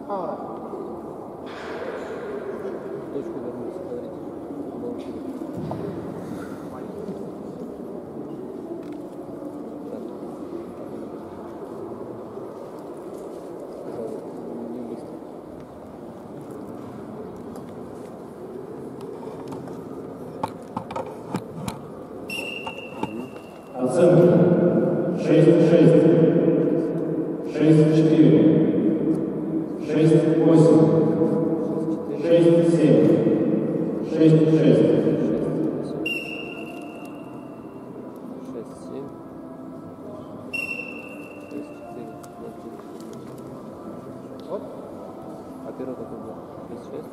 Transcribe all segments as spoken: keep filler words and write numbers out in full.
А. Точку вернуться, смотрите. Не быстро. Оценка шесть шесть, шесть четыре, шесть восемь, шесть семь, шесть шесть. Вот. А первый какой был? шесть шесть?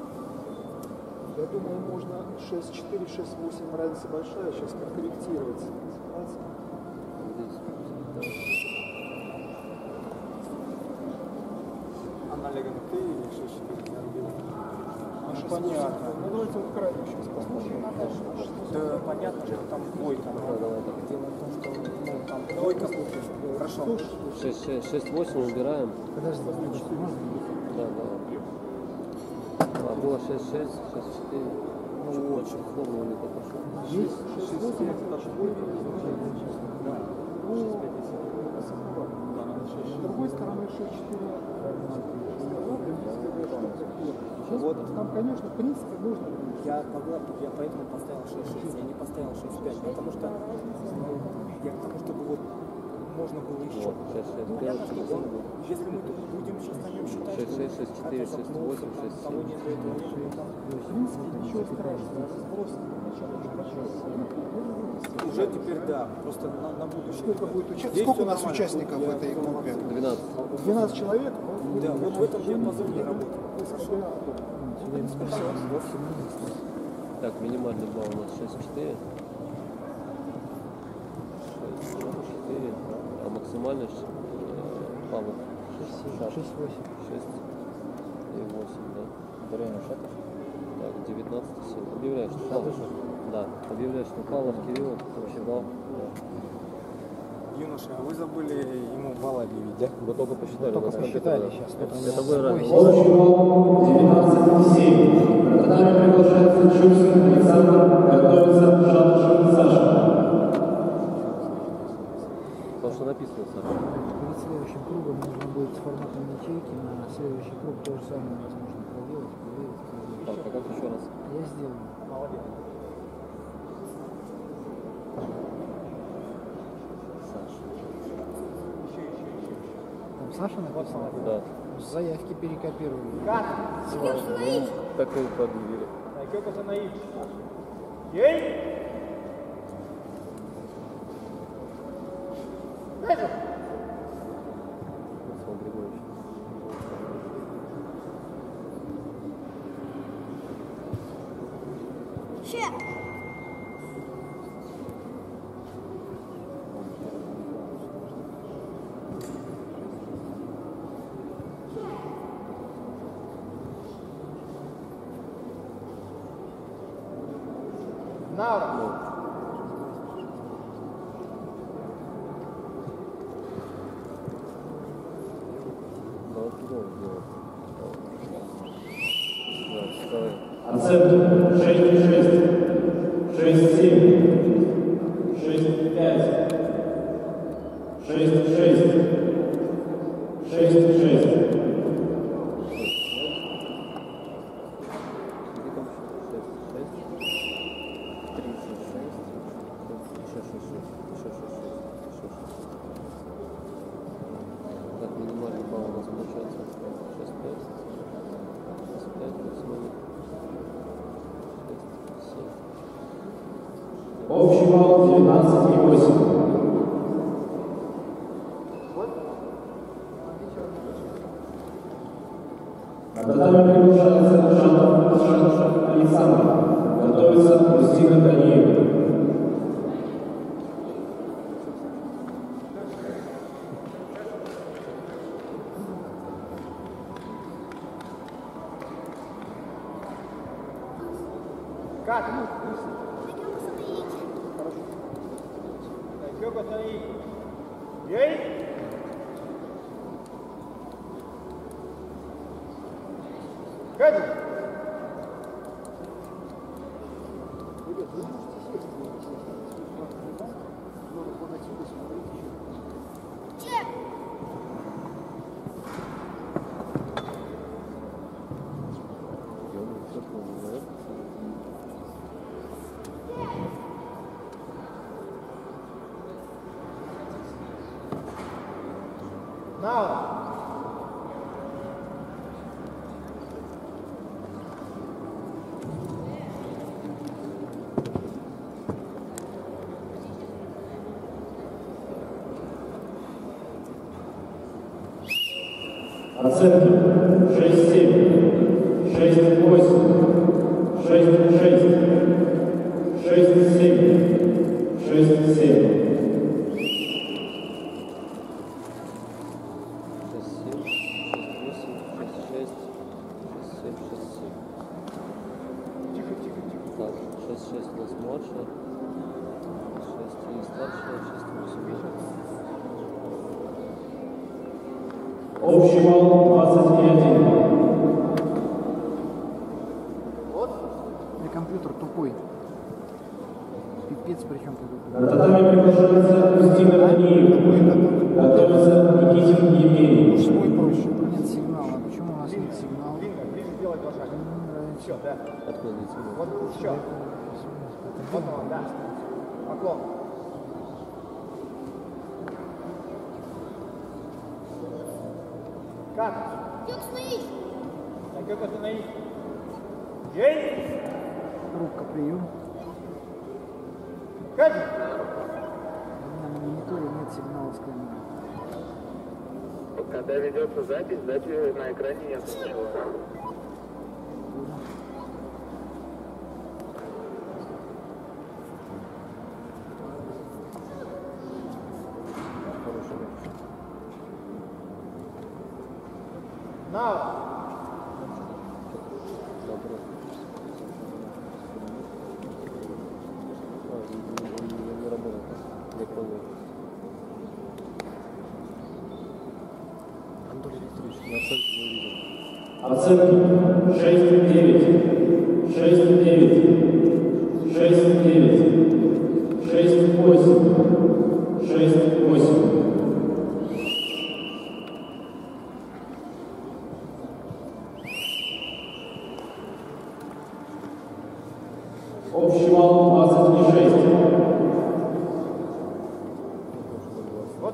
Я думаю, можно шесть четыре, шесть восемь разница большая, сейчас подкорректировать. Аналога на ты или шесть четыре? Ну, понятно. Ну, давайте вот крайне сейчас посмотрим. Да, понятно, что там двойка. Да, давай так. Дело в том, что ну, там двойка. Хорошо. шесть шесть, шесть восемь убираем. Подожди, можно? Да, да. А было шесть шесть, шесть четыре. Ну, очень форму не пошел. Есть шесть восемь, это даже двойка. Да. Ну, с другой стороны, шесть четыре. Вот. Там, конечно, в принципе, можно. Я, я поэтому поставил шесть шесть, я не поставил шесть пять, потому что я к тому, чтобы вот можно было еще. шесть шесть, Ну, понятно, что он, если мы тут будем сейчас на нем считать, шесть шесть, шесть четыре, шесть восемь, шесть семь. того нет этого, В принципе, ничего страшного. Сброс начало очень большой. уже теперь да, просто на, на будущее. Сколько будет участников? Здесь Сколько у всё нас нормально. участников в этой группе? двенадцать. двенадцать человек? Да, вот в этом диапазоне работы. Так, минимальный балл у нас шесть четыре. шесть четыре. А максимальный э, Павлов? шесть восемь. шесть и восемь, да. Время шатов. Так, девятнадцать семь. Объявляешь, что Павлов. Да, объявляешь, что Павлов Кирилл вообще балл. Юноша, а вы забыли ему балл объявить, да? Вы только посчитали. Только у нас посчитали компьютер, сейчас. да. Это вы ранее. Общий балл девятнадцать семь. На татами приглашается Чурсин Александр, готовится Шатышев Саша. Потому что написано, Саша. Перед следующим кругом нужно будет с форматом ячейки на следующий круг то же самое возможно проделать. проверить. Так, а как еще раз? Я сделаю. Молодец. Саша. Там Саша написано? Да. С заявки перекопировали. Как? Так и подвигали. Так, как это наив? Ей! Руслан Григорьевич. Наура. Оценка шесть шесть, шесть семь, шесть пять, шесть шесть, шесть шесть. Так, минимальный балл у нас получается шесть пять, шесть пять, восемь, шесть семь. Общий балл девятнадцать и восемь. На татами приглашается Шатышев Александр, готовится Кристина Ганиева. Как? Так, как это и... Ей! Ребят, вы можете сесть здесь, если но руководитель смотрите еще. Now. Оценки шесть семь, шесть восемь, шесть шесть, шесть семь, шесть семь. шесть у нас младшая, шесть и старшая, шесть восемь. Общий балл двадцать один. Вот. И компьютер тупой. Пипец, причем На татами приглашается Устинов Даниил. Готовится Никитин Евгений. Мужской проще. Нет сигнала. Почему у нас нет сигнала? Ближе сделай два шага. Все, да. Откуда идти? Вот еще. Вот он, да. Поклон. Как? Как остановись? Так, как остановись? Ей! Рубка прием. Как? У меня на мониторе нет сигнала с камеры. Когда ведется запись, дайте на экране нет ничего. На! Не работает. Не пробую. Оценки шесть девять, шесть девять, шесть девять, шесть восемь, шесть восемь. Общий балл двадцать шесть. Вот.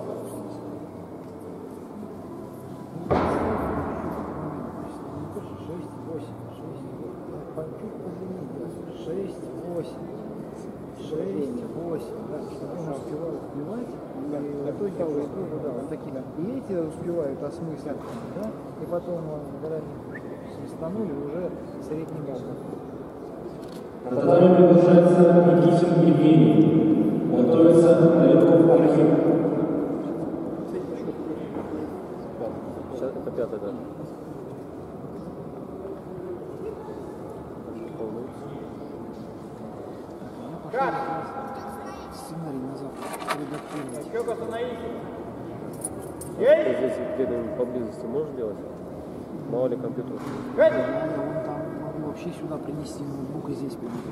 шесть восемь, шесть восемь, да, чтобы он успевал успевать, и в итоге тоже, тоже, да, вот такие, и эти успевают осмыслить, да, и потом заранее свистанули уже средний балл. На татами приглашается Никитин Евгений. Готовится Налетов Архив. Сейчас это пятый, да. Как? Сценарий на завтра редактировать. Как остановись? Ты Ей! здесь где-то поблизости можешь делать? Мало ли компьютер? Как? Я вон там могу вообще сюда принести ноутбук и здесь принести.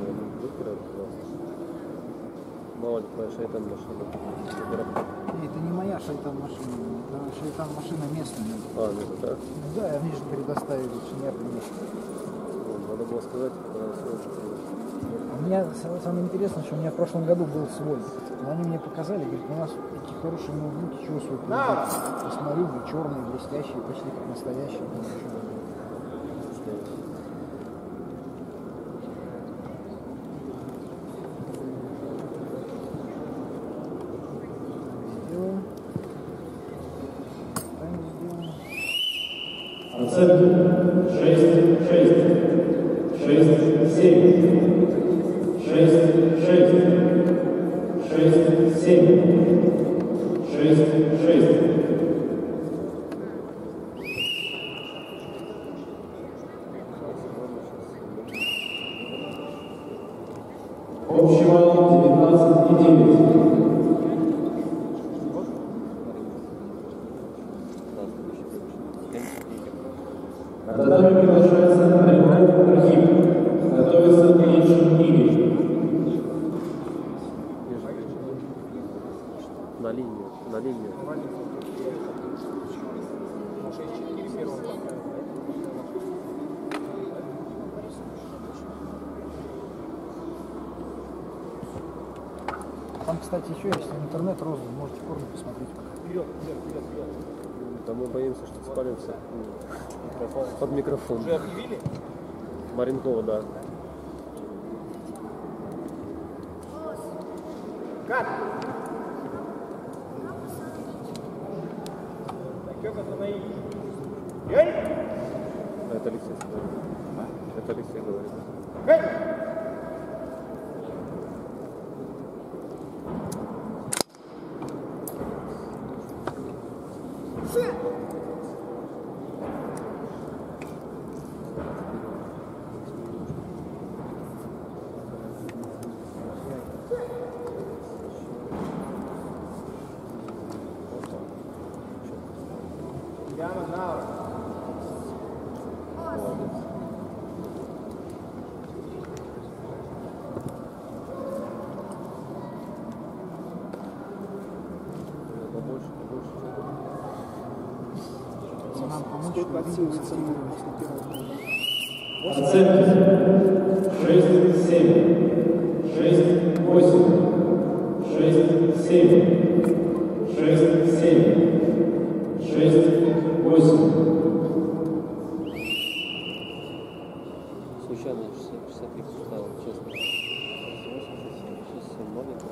Мало ли твоя шайтан машина. Это не моя шайтан машина, это шайтан машина местная. А, ну это так? Да, я вижу, предоставили, что я принесу. Надо было сказать, когда все. У меня самое интересное, что у меня в прошлом году был свой. Но они мне показали, говорят, у нас такие хорошие ноутбуки, чего свой На! посмотрю, черные, блестящие, почти как настоящие. Сделаем. Так сделаем. Оценки шесть шесть, шесть семь, шесть шесть, шесть семь, шесть шесть. Общий балл девятнадцать и девять. На татами приглашается на линию. шесть четыре первого поставил. Там, кстати, еще есть интернет розовый, можете порно посмотреть пока. Вперед, вперед, вперед, вперед. Да мы боимся, что спалимся под микрофон. Уже объявили? Маринкова, да. Кат! Как остановить? Эй! Это Алексей говорит. Это Алексей говорит. Эй! Прямо на руку. Побольше, побольше. Нам помочь, Сколько отсылается на Оценки. шесть семь. шесть восемь. шесть семь. шесть семь. шесть восемь. Случайно шестьдесят, шестьдесят три поставил, честно. шесть семь маленько.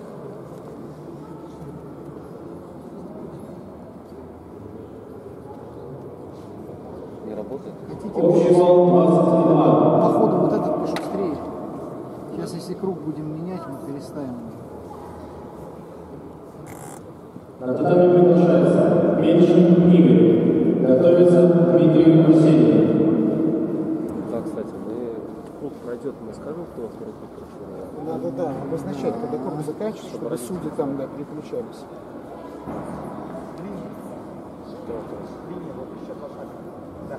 Не работает? Хотите, Общий балл двадцать два. походу вот этот пошустрее. Сейчас, если круг будем менять, мы переставим. На татами приглашается Меньшин Игорь. Готовится Дмитрий Арсеньев. Да, кстати, мы круг пройдет, мы скажем, кто во второй круг пришел. Да, да, да, обозначать, когда круг заканчивается, чтобы судьи там, да, переключались. линия, вот еще два шага. Да.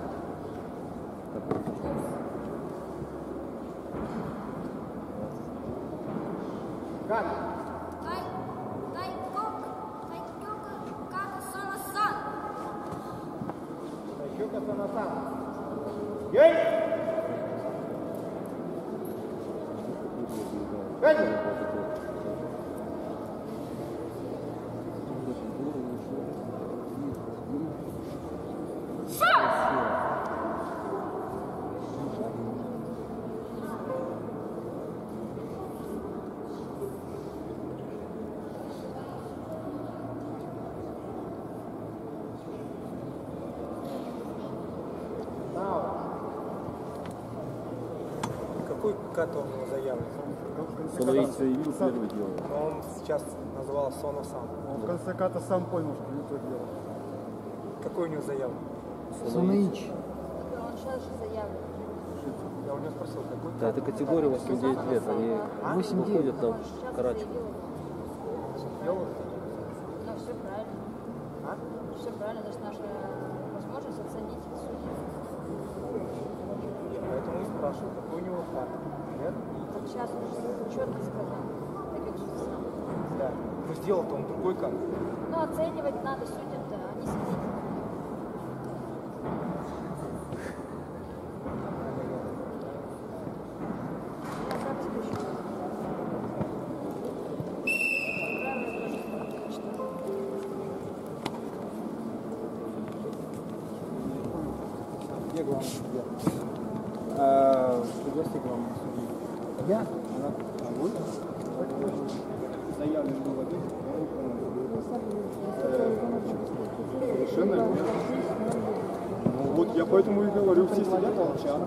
Кат! Тай, тайкок, тайкёка, как сан-сан. Тайкёка сан-сан. Ей! Эй! Какой кат он его заявлен? Становиться заявил, первый делал. Но он сейчас называл Соно-сан. Он в конце ката сам понял, что не то дело. Какой у него заявлен? Сунаич. Он сейчас же заявлен. Я у него спросил, какой Да, кат? это категория восемь-девять лет, они восемь-девять. выходят на Сейчас карачу. заявил. Делал? Ну, все правильно. А? Все правильно, это же наша возможность оценить судей. Поэтому и спрашиваю, какой у него кат. Нет? Вот сейчас он же четко сказал. Так как же сам. Да. Ну сделал-то он другой кат. Ну, оценивать надо судьям-то, а не судить. Я сам тебе еще раз. Правильно тоже читаю. Где главный судья? А, пригласи главного судью. Я? Она. А вы? Заявлен был один. Совершенно верно. Ну вот я поэтому и говорю, все сидят молчат.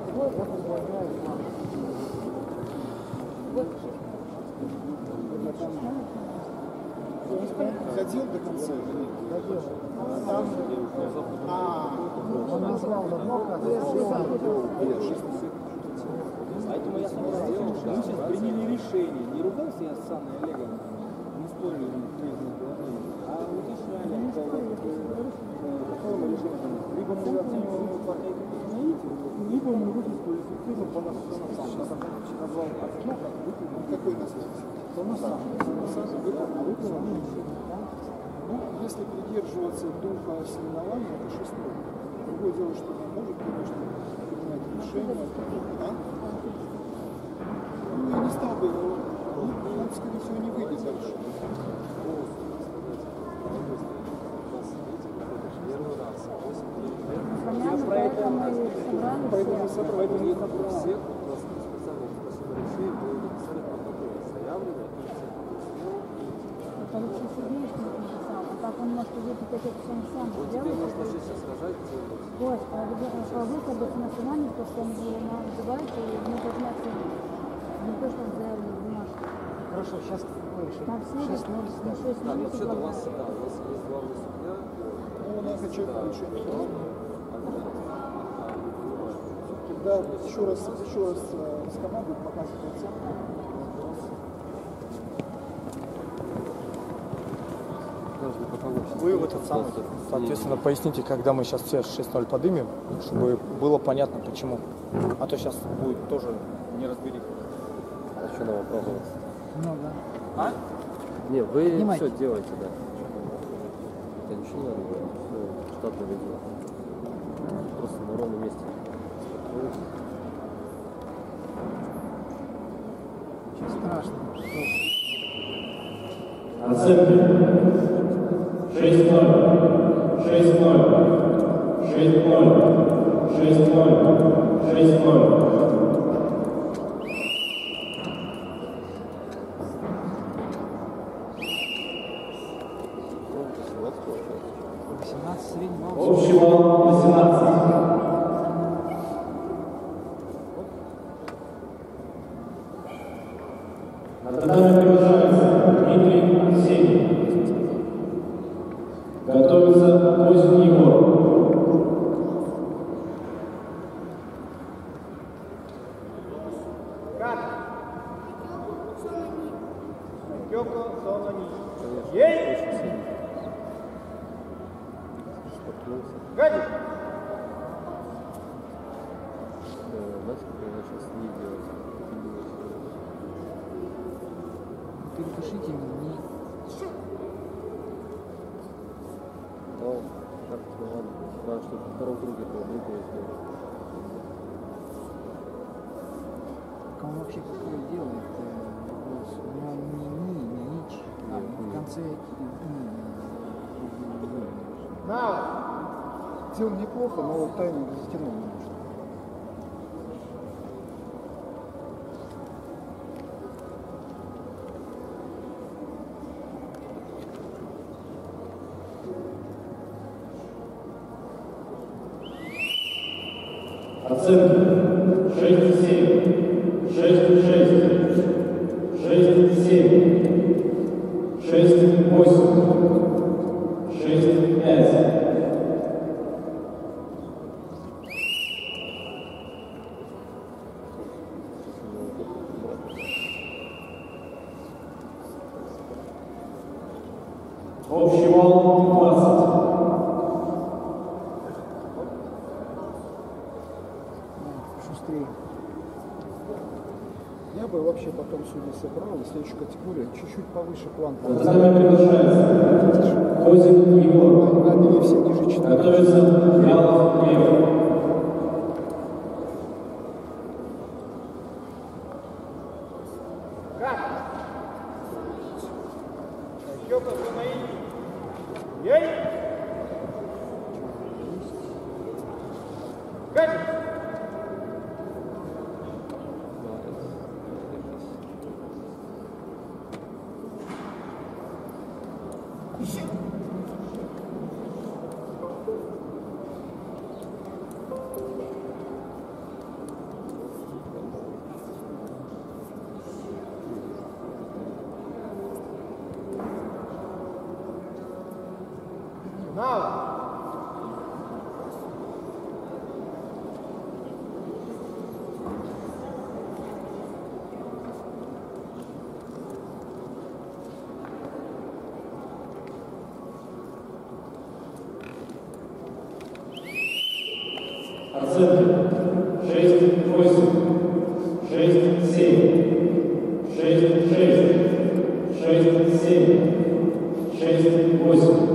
Ходил до конца или нет? Ходил. Там... А, он назвал давно, Поэтому я сам сделал, что мы сейчас приняли решение. Не ругался я с Анной Олеговной, не спорили на трезное положение, а утешали. Какое решение? Либо мы оцениваем его по либо мы выпустили эффективно по нашему сам. Назвал окно, как выполнил. какой нас? То на сам. На сам выполнил. Ну, если придерживаться духа соревнования, это шестой. Другое дело, что он может, конечно, принимать решения. А? Ну, я не стал бы, ну, он, скорее всего, не выйдет дальше. Понятно, поэтому и собрали Поэтому все. собрали не Всех у нас специально спросили решение, мы написали протокол, заявлено, Это лучше Сергей что написал, а так он может выпить это все сам вот тебе сделает. можно же сейчас рожать делать. Гость, по выходу на основании, то, что они называют, и мы должны оценить. Не то, что он заявлено в бумажке. Хорошо, сейчас какое решение? Там все шесть ноль на ставим. шесть Да, ноль вообще-то у вас, предлагают. да, у вас есть главный судья. Ну, у нас очевидно решение принял. Когда еще раз, еще раз э, с командой показывать оценку. Каждый потолок. Вы в этот самый, соответственно, поясните, когда мы сейчас все шесть ноль поднимем, чтобы было понятно почему. А то сейчас будет тоже неразберихи. А что нам оправдываться? Много. А? Не, вы Снимайте. все делаете, да. Это ничего не надо делать. Ну, штатное видео. Просто на ровном месте. Ничего страшного. Оценки. шесть ноль, шесть ноль, шесть ноль, шесть ноль, шесть ноль. восемнадцать средний балл. Общий балл восемнадцать. На татами приглашается Дмитрий Арсений. Готовится Козин Егор. Очень сильно. Споткнулся. Э, Знаете, как я начал сни делать? Перепишите мне. Ну, как-то ладно. Надо, чтобы во втором круге было группу сделать. Как он вообще какое делает? э, вопрос. У него не ни, не нич, а в конце и. Сделал неплохо, но тайминг затянул немножко. Оценки. шесть семь, шесть шесть, шесть семь, шесть восемь, шесть пять. Общий балл двадцать. Шустрее. Я бы вообще потом судьи собрал, и следующую категорию чуть-чуть повыше план. На татами приглашается Козин Егор. Они все ниже четыре. Готовится Ялов Лев. Оценки. шесть восемь, шесть семь, шесть шесть, шесть семь, шесть, восемь.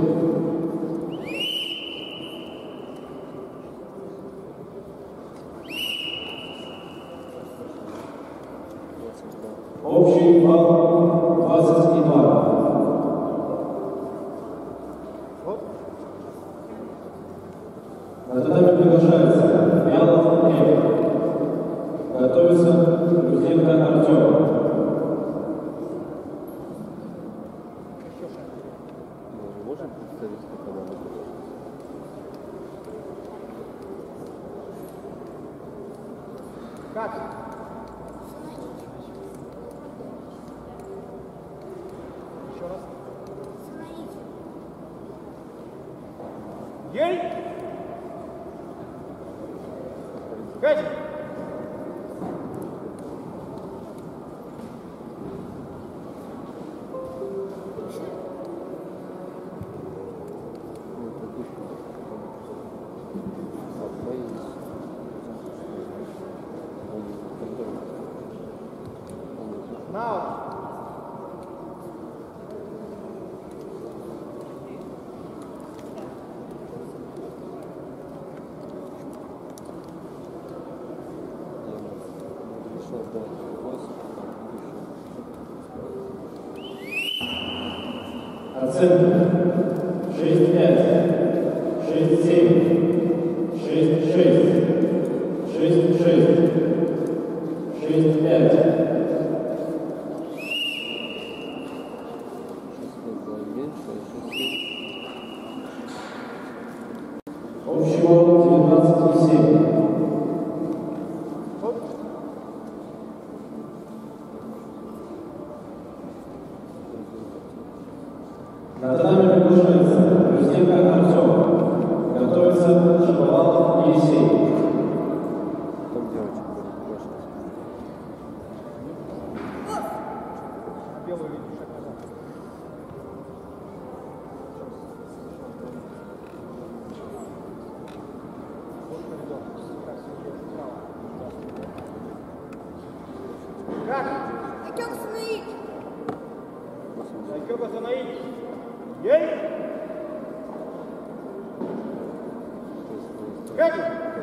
Общий балл двадцать два. На татами приглашается Вялов Олег. Готовится Грузенко Артем. Можем представить, как команда будет? Как? Еще раз. Ей! Катя! Now. Оценка шесть пять, шесть семь, шесть шесть, шесть шесть, шесть пять. Общий балл девятнадцать семь. На татами приглашается Грузенко Артем. Готовится Шаповалов Елисей. Там девочек будет приглашать. Белый видишь, шаг назад. Вот коридор. Так, Сергей, справа. Как? Айкёк остановить. Ей! Как?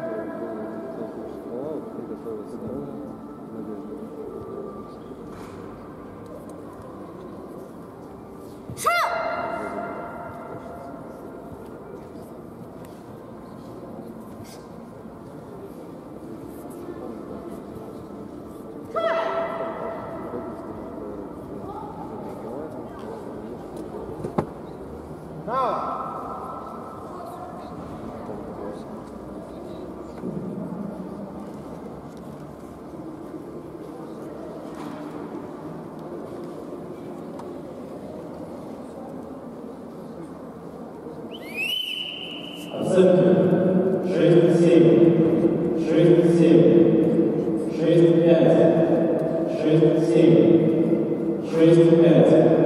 Оценка шесть семь, шесть семь, шесть пять, шесть семь, шесть пять.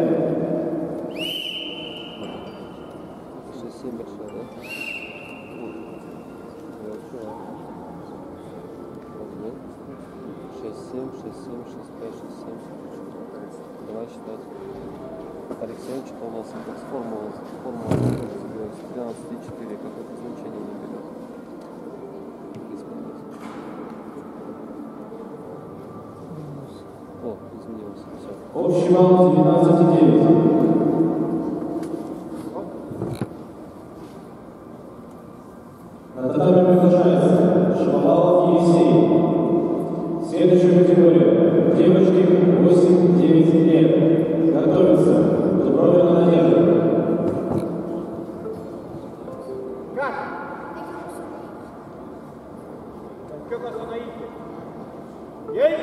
шесть семь большая, да? шесть семь, шесть семь, шесть пять, шесть семь. Давай считать. Алексеевич, у нас как с формула, формула тринадцать и четыре, какое-то значение не берет. О, изменилось, все. Общий балл девятнадцать девять. На татами приглашается Шаповалов Елисей. Следующая категория. Девочки восемь-девять лет. Готовится Дубровина Надежда. Как? Айкёк остановить. Ей!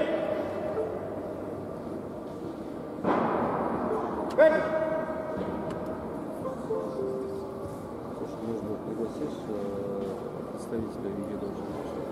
Как? Слушай, нужно пригласишь э, представителя видео должен решить.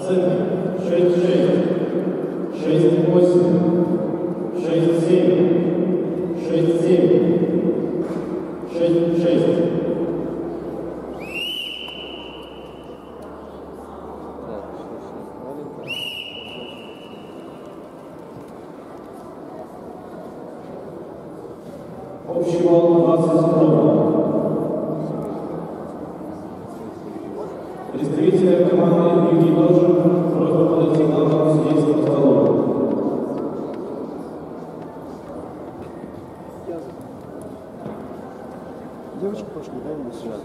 центре шесть шесть, шесть восемь, шесть семь, шесть семь, шесть шесть. Общий балл двадцать ровно. Представители команды Юрий Должин, просьба подойти к главному судейскому столу. Девочки пошли, да, у нас сейчас?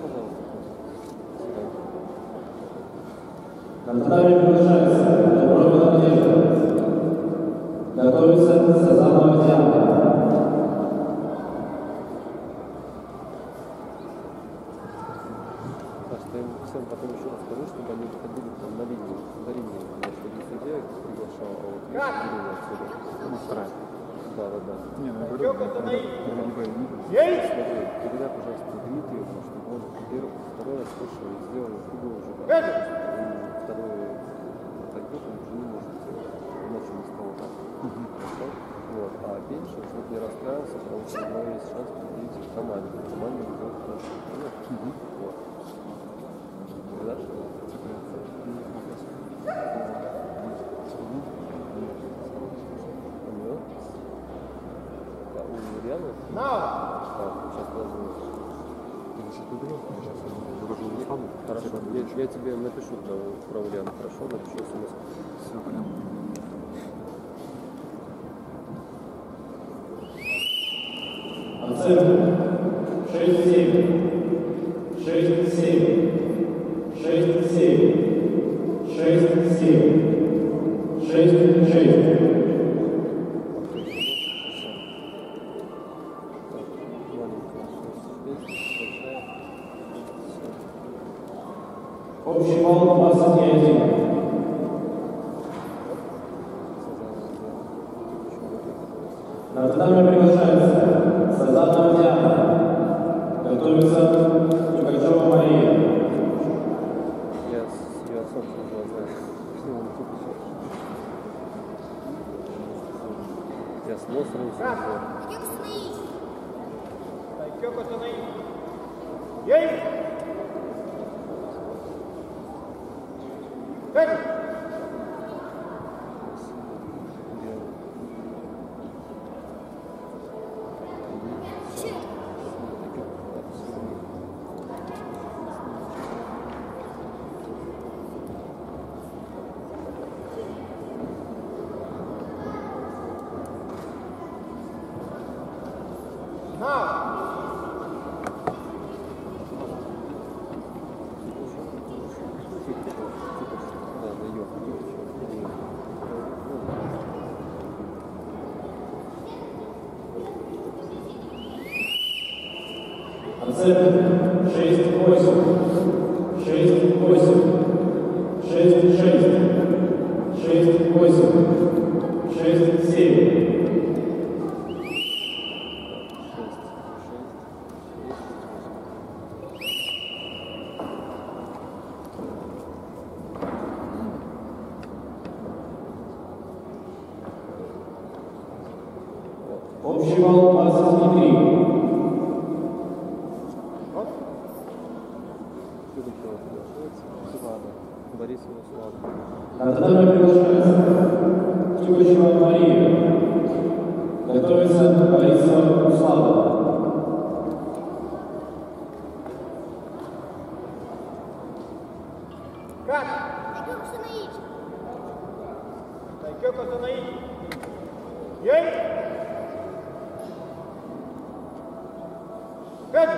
На татами приглашается Добровина Надежда. Готовится Сазанова Диана. Всем потом еще раз скажу, чтобы они выходили там на линию, на линию, чтобы не судья их приглашал, а вот линию отсюда. Устраивает. Да, да, да. Не, ну, говорю, смотри, передай, пожалуйста, Дмитрию, чтобы он первый, второй раз слышал и сделал другой уже. Второй отойдет, он уже не может сделать, иначе не стало так. Хорошо? Вот. А меньше, чтобы не расстраивался, потому что у него есть шанс победить в команде. В команде будет хорошо. Вот. Да? У Ульяны? А, сейчас должен. Хорошо, я, я тебе напишу про, про Ульяну, хорошо? Напишу смс. Все понятно. Оценка шесть семь, шесть семь, шесть семь, шесть семь, шесть шесть. Общий балл двадцать один. На татами приглашается Сазанова Диана. Готовится Тукачева Мария. Я, я сам глаза. Я с носом Оценка шесть восемь, шесть восемь, шесть шесть, шесть восемь, шесть семь. Общий балл двадцать три. Борисова Слава. На татами приглашается Тюгачева Мария. Готовится Борисова Услава. Как? Тайкёк остановить. Тайкёк остановить. Ей! Пять!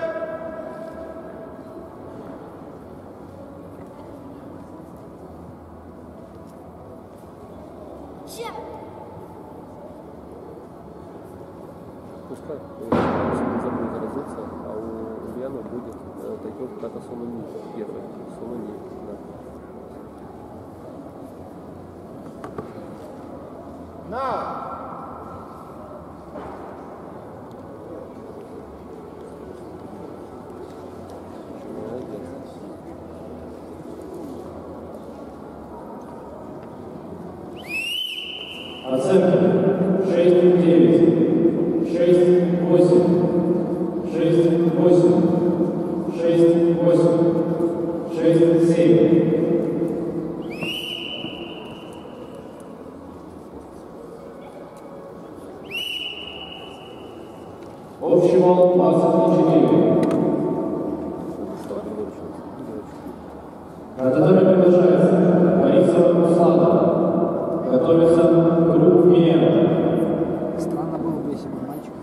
Пускай не забудет разыться, а у Ульяны будет э, тайкёк как Сунуни первый. Сунуни, да. На! Молодец. Оценки шесть девять, шесть восемь, шесть восемь, шесть восемь, шесть семь. Общий балл двадцать четыре. На татами приглашается Борисов Руслана. Готовится группа Мия. Странно было бы, если бы мальчик.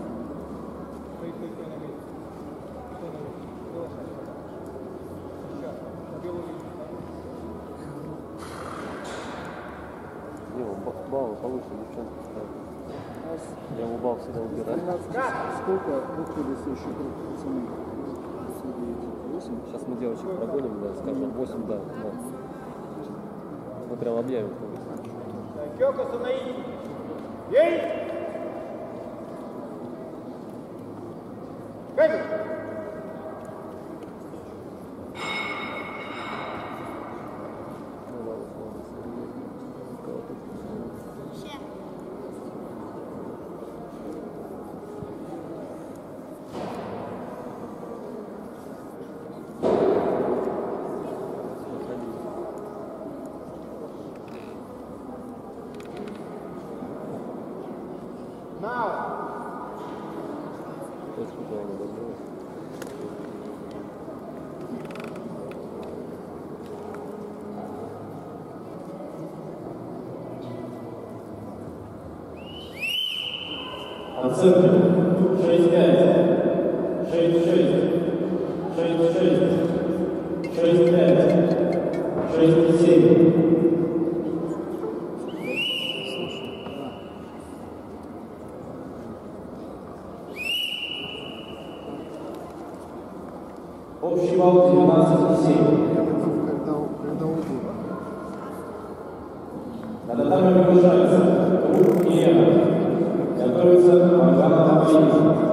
Не, он ба- баллы повыше девчонки ставит. Я ему балл всегда убираю. Сколько выходит следующий круг, пацаны? восемь? Сейчас мы девочек прогоним, да, скажем, восемь, да, да. Мы прям объявим. Кёка Санаи. Ей! Катя! Точку плана добилась. Оценки шесть пять, шесть шесть, шесть шесть, шесть пять, шесть семь. Общий балл двенадцать семь. Когда, когда уйду. На татами приглашается группа Мия. Готовится Маргана Павловна.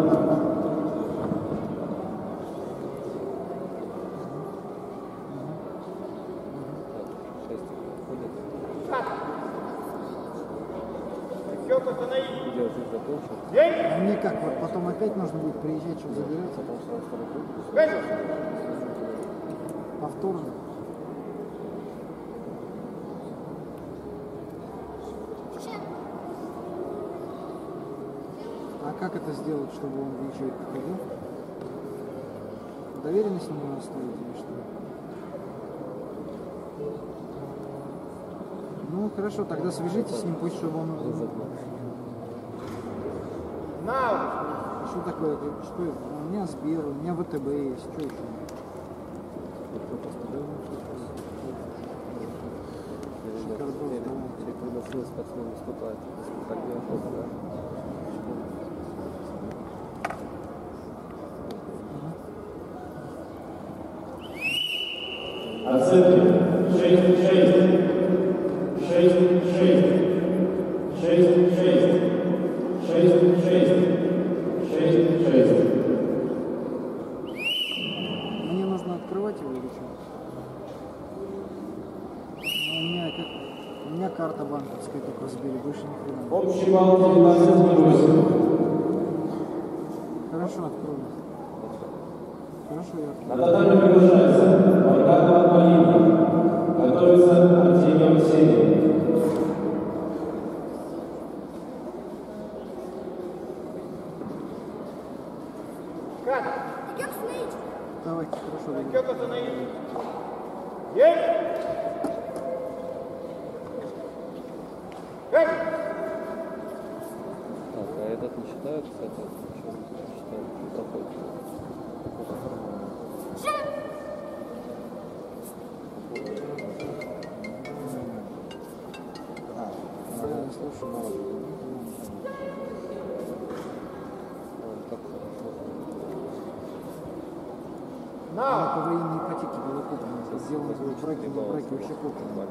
Кёка Санаи. Девочек закончил. Ей! А мне как, вот потом опять нужно будет приезжать, чтобы забирать? Потом сразу второй круг. Катя! Повторно. А как это сделать, чтобы он в ячейку ходил? Доверенность на него оставить или что? Ну хорошо, тогда свяжитесь с ним, пусть чтобы он... На! Что такое? Что это? У меня Сбер, у меня ВТБ есть, что еще? Или когда свой спортсмен выступает, так не охота, да? Оценки шесть шесть, шесть шесть, шесть шесть, шесть шесть, шесть шесть. Мне нужно открывать его или что? Ну, у меня как... У меня карта банковская только в Сбере, больше ни хрена. Общий балл девятнадцать восемь. Хорошо, открою. Хорошо, я На открою. татами приглашается Маргана Павловна. Готовится Артемий Алексеев. Катя! Давайте, хорошо. давайте. Кёка Санаи. Ей! Катя! Так, а этот не считают, кстати, что не считают, что проходит. А, я не слушаю, мало. Он как хорошо. А, по военной ипотеке было куплено. Сделано было в браке, в браке вообще куплено.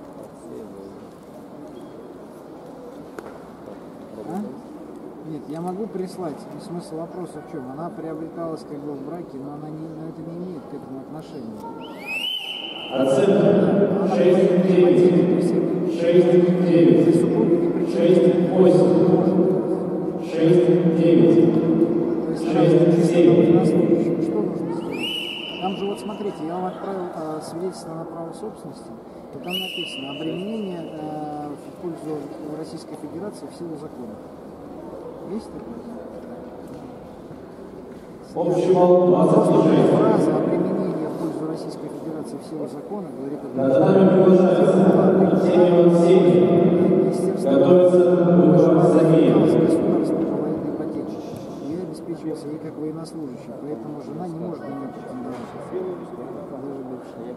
А? Нет, я могу прислать. Но смысл вопроса в чем? Она приобреталась как бы в браке, но она не, но это не имеет к этому отношения. Оценка шесть девять, шесть девять, шесть восемь, шесть девять, шесть семь. Что нужно сделать? Там же вот смотрите, я вам отправил э, свидетельство на право собственности, и там написано обременение э, в пользу Российской Федерации в силу закона. Есть такое? Общий балл двадцать шесть. Фраза обременение в пользу Российской Федерации в силу закона говорит о том, Над нами приглашается Семен Семен. Готовится Букова София. государство по военной ипотеке. Я обеспечивался ей как военнослужащий, поэтому жена не может на нее претендовать. Даже бывшая.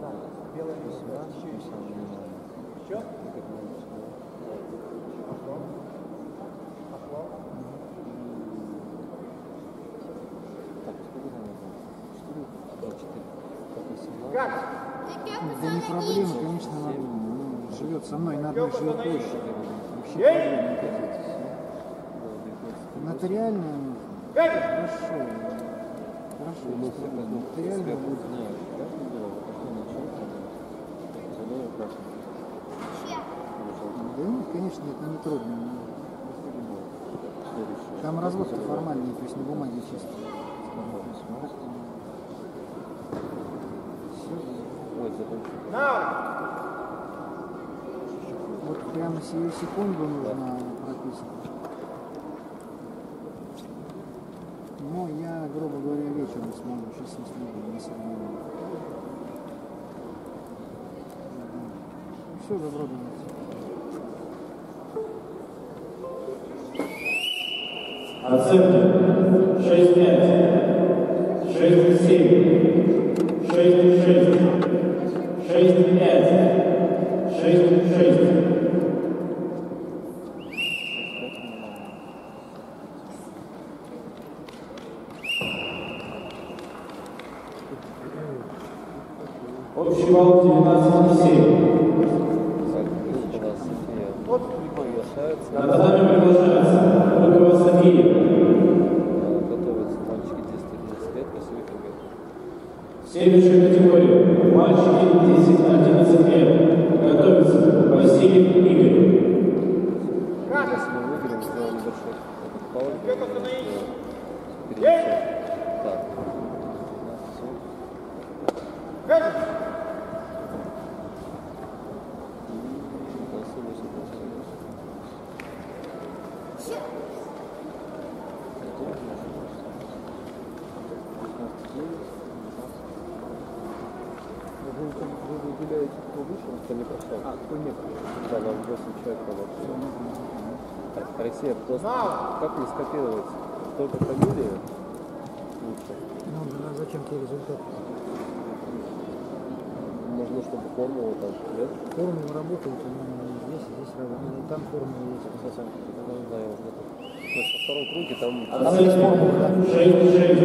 Да не проблема, конечно, она ну, живет со мной на одной жилой площади. Вообще проблем никаких. Нотариально хорошо. Хорошо, нотариально будет. Да нет, конечно, это не трудно. Там развод-то формальный, то есть на бумаге чисто. Вот прямо сию секунду нужно прописать. Но я, грубо говоря, вечером смогу, сейчас не смогу, не смогу. Все, добро, давайте. Оценки шесть пять, шесть семь, шесть шесть, шесть пять, шесть шесть. Общий балл девятнадцать семь. Над нами приглашается Букова София. Готовятся мальчики десять-одиннадцать лет, красивые лет. Следующая категория. Мальчики десять-одиннадцать лет. Готовится Васильев Игорь. Если мы выиграем, сделаем небольшой паузу. Так. Вы выделяете, кто вышел? Кто не прошел? А, кто не прошел? Да, нам восемь человек работает. Алексей, просто как не скопировать? Только фамилию? Лучше. Ну, да, зачем тебе результат? Можно, чтобы формулу там, нет? Формула работает, но здесь, здесь работает. Там формула есть. Да, я уже готов. То есть во втором круге там... Оценки шесть шесть,